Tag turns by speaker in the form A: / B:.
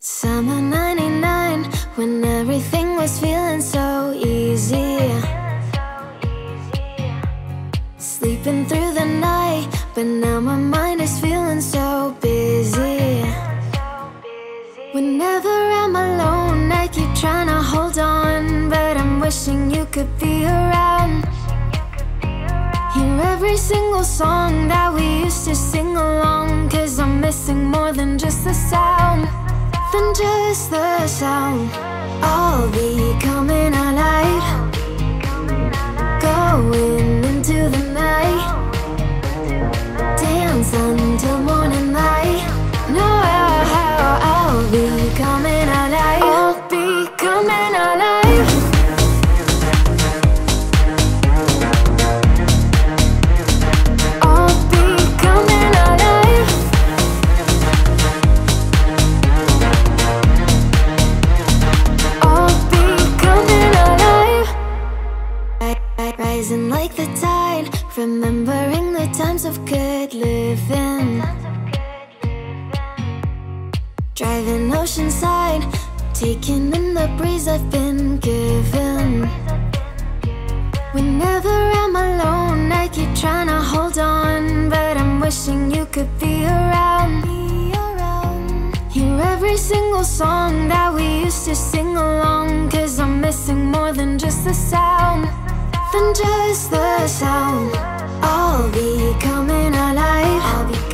A: Summer '99, when everything was feeling so easy. Sleeping through the night, but now my mind is feeling so busy. Whenever I'm alone, I keep trying to hold on, but I'm wishing you could be around. Hear every single song that we used to sing along, 'cause I'm missing more than just the sound. Than just the sound. I'll be coming alive, going into the night, dance until morning light. No, I'll be coming alive. I'll be coming alive. I'll be coming alive. I'll be coming alive. Rising like the tide, remembering the times of good living. Driving oceanside, taking in the breeze I've been given. Whenever I'm alone, I keep trying to hold on, but I'm wishing you could be around. Hear every single song that we used to sing along, 'cause I'm missing more than just the sound. Than just the sound. I'll be coming alive. I'll be